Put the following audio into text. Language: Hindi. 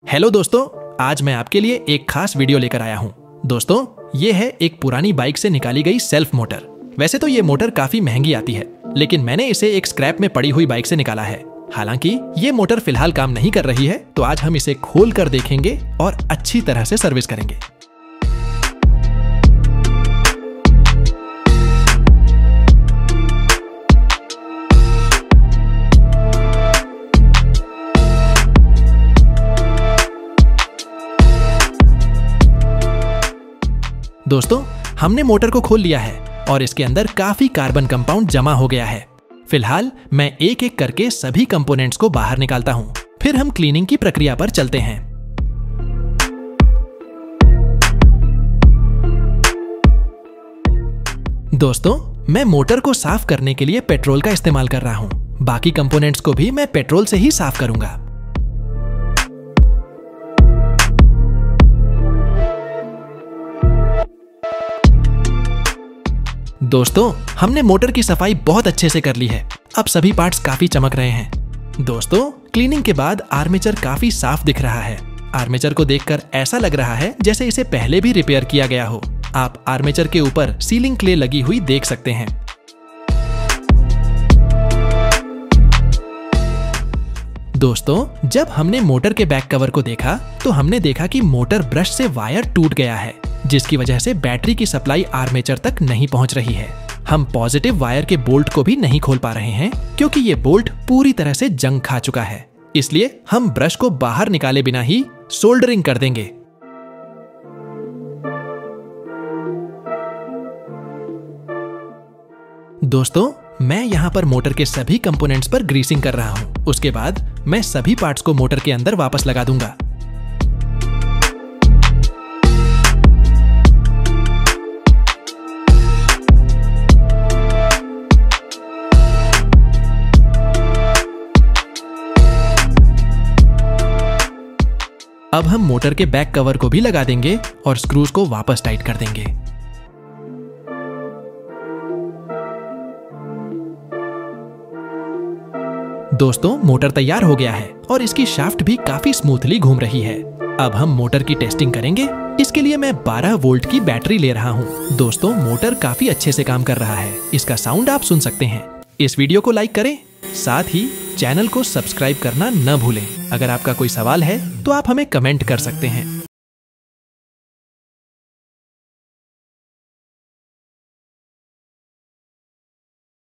हेलो दोस्तों, आज मैं आपके लिए एक खास वीडियो लेकर आया हूँ। दोस्तों, ये है एक पुरानी बाइक से निकाली गई सेल्फ मोटर। वैसे तो ये मोटर काफी महंगी आती है, लेकिन मैंने इसे एक स्क्रैप में पड़ी हुई बाइक से निकाला है। हालांकि ये मोटर फिलहाल काम नहीं कर रही है, तो आज हम इसे खोल कर देखेंगे और अच्छी तरह से सर्विस करेंगे। दोस्तों, हमने मोटर को खोल लिया है और इसके अंदर काफी कार्बन कंपाउंड जमा हो गया है। फिलहाल मैं एक एक करके सभी कंपोनेंट्स को बाहर निकालता हूं, फिर हम क्लीनिंग की प्रक्रिया पर चलते हैं। दोस्तों, मैं मोटर को साफ करने के लिए पेट्रोल का इस्तेमाल कर रहा हूं। बाकी कंपोनेंट्स को भी मैं पेट्रोल से ही साफ करूंगा। दोस्तों, हमने मोटर की सफाई बहुत अच्छे से कर ली है। अब सभी पार्ट्स काफी चमक रहे हैं। दोस्तों, क्लीनिंग के बाद आर्मेचर काफी साफ दिख रहा है। आर्मेचर को देखकर ऐसा लग रहा है जैसे इसे पहले भी रिपेयर किया गया हो। आप आर्मेचर के ऊपर सीलिंग क्ले लगी हुई देख सकते हैं। दोस्तों, जब हमने मोटर के बैक कवर को देखा तो हमने देखा कि मोटर ब्रश से वायर टूट गया है, जिसकी वजह से बैटरी की सप्लाई आर्मेचर तक नहीं पहुंच रही है। हम पॉजिटिव वायर के बोल्ट को भी नहीं खोल पा रहे हैं, क्योंकि ये बोल्ट पूरी तरह से जंग खा चुका है। इसलिए हम ब्रश को बाहर निकाले बिना ही सोल्डरिंग कर देंगे। दोस्तों, मैं यहाँ पर मोटर के सभी कंपोनेंट्स पर ग्रीसिंग कर रहा हूँ। उसके बाद मैं सभी पार्ट्स को मोटर के अंदर वापस लगा दूंगा। अब हम मोटर के बैक कवर को भी लगा देंगे और स्क्रूज को वापस टाइट कर देंगे। दोस्तों, मोटर तैयार हो गया है और इसकी शाफ्ट भी काफी स्मूथली घूम रही है। अब हम मोटर की टेस्टिंग करेंगे। इसके लिए मैं 12 वोल्ट की बैटरी ले रहा हूँ। दोस्तों, मोटर काफी अच्छे से काम कर रहा है। इसका साउंड आप सुन सकते हैं। इस वीडियो को लाइक करें, साथ ही चैनल को सब्सक्राइब करना न भूलें। अगर आपका कोई सवाल है तो आप हमें कमेंट कर सकते हैं।